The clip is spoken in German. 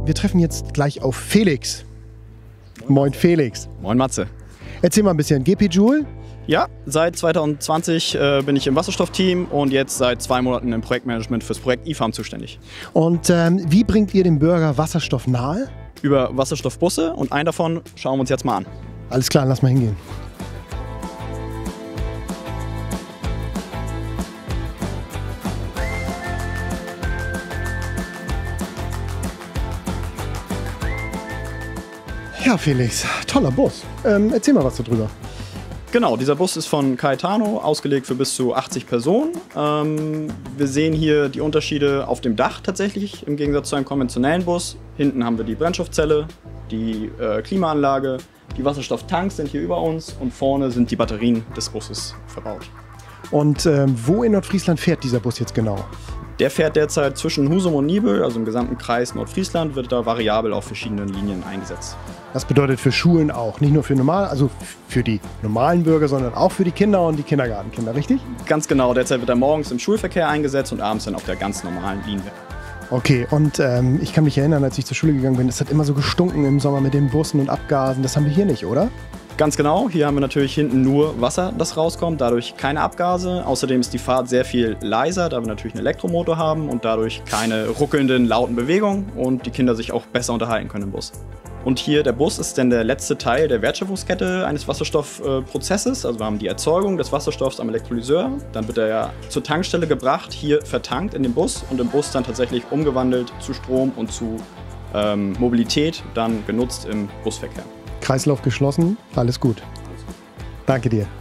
wir treffen jetzt gleich auf Felix. Moin Felix. Moin Matze. Erzähl mal ein bisschen, GP Joule? Ja, seit 2020 bin ich im Wasserstoffteam und jetzt seit 2 Monaten im Projektmanagement fürs Projekt eFarm zuständig. Und wie bringt ihr dem Bürger Wasserstoff nahe? Über Wasserstoffbusse und einen davon schauen wir uns jetzt mal an. Alles klar, lass mal hingehen. Ja, Felix, toller Bus. Erzähl mal was darüber. Genau, dieser Bus ist von Caetano, ausgelegt für bis zu 80 Personen. Wir sehen hier die Unterschiede auf dem Dach tatsächlich, im Gegensatz zu einem konventionellen Bus. Hinten haben wir die Brennstoffzelle, die Klimaanlage, die Wasserstofftanks sind hier über uns und vorne sind die Batterien des Busses verbaut. Und wo in Nordfriesland fährt dieser Bus jetzt genau? Der fährt derzeit zwischen Husum und Nibel, also im gesamten Kreis Nordfriesland, wird da variabel auf verschiedenen Linien eingesetzt. Das bedeutet für Schulen auch, nicht nur für für die normalen Bürger, sondern auch für die Kinder und die Kindergartenkinder, richtig? Ganz genau, derzeit wird er morgens im Schulverkehr eingesetzt und abends dann auf der ganz normalen Linie. Okay, und ich kann mich erinnern, als ich zur Schule gegangen bin, es hat immer so gestunken im Sommer mit den Bussen und Abgasen. Das haben wir hier nicht, oder? Ganz genau, hier haben wir natürlich hinten nur Wasser, das rauskommt, dadurch keine Abgase. Außerdem ist die Fahrt sehr viel leiser, da wir natürlich einen Elektromotor haben und dadurch keine ruckelnden, lauten Bewegungen und die Kinder sich auch besser unterhalten können im Bus. Und hier der Bus ist dann der letzte Teil der Wertschöpfungskette eines Wasserstoffprozesses. Also wir haben die Erzeugung des Wasserstoffs am Elektrolyseur, dann wird er ja zur Tankstelle gebracht, hier vertankt in den Bus und im Bus dann tatsächlich umgewandelt zu Strom und zu Mobilität, dann genutzt im Busverkehr. Kreislauf geschlossen, alles gut. Danke dir.